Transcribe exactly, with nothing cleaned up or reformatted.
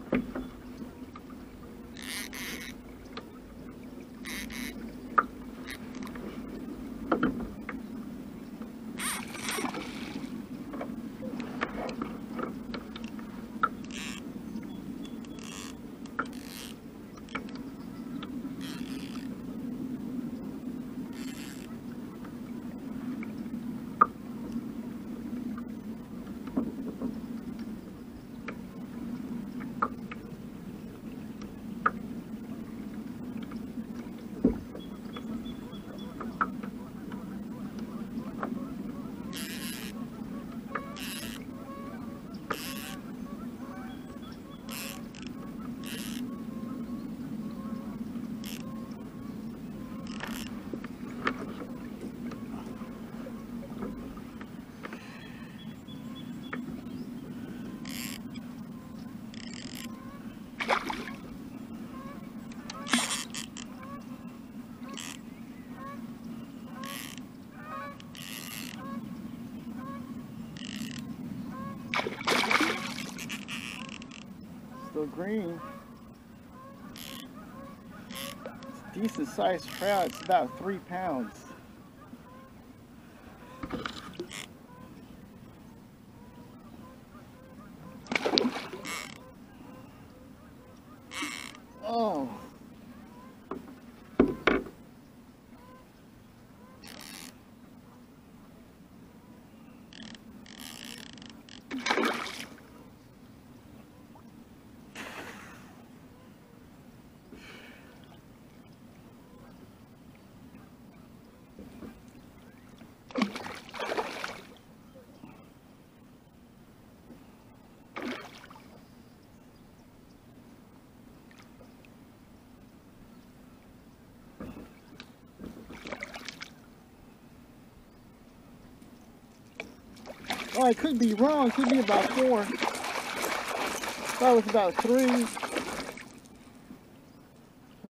Still green. It's a decent sized trout. It's about three pounds. Oh. Oh, I could be wrong. It could be about four. That was about three.